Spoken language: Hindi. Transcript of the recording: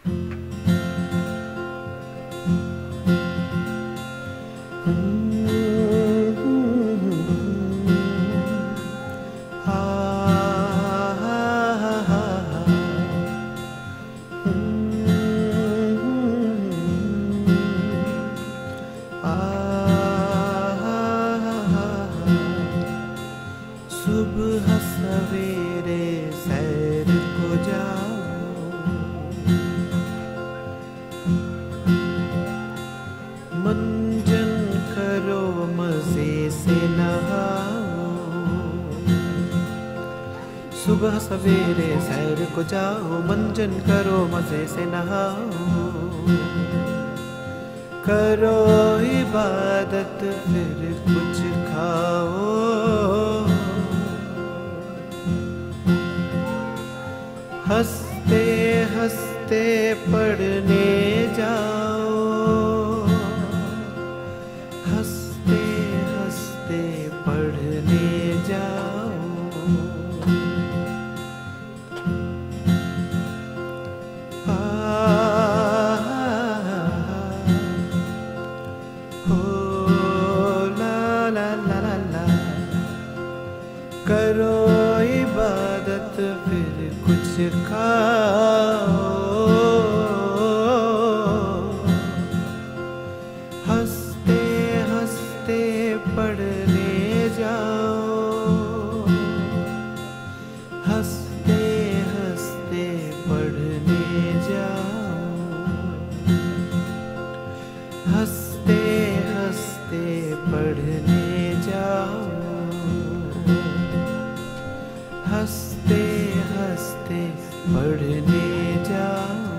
सुबह सवेरे सैर को जाओ, मंजन करो मजे से नहाओ। सुबह सवेरे सैर को जाओ, मंजन करो मजे से नहाओ। करो इबादत फिर कुछ खाओ, हंसते हंसते पढ़ने जाओ, हंसते हंसते पढ़ने जाओ। करो इबादत फिर कुछ खाओ, हंसते हंसते पढ़ने जाओ, हंसते हंसते पढ़ने जाओ, हंसते हंसते पढ़ने जाओ, हंसते हंसते पढ़ने जाओ।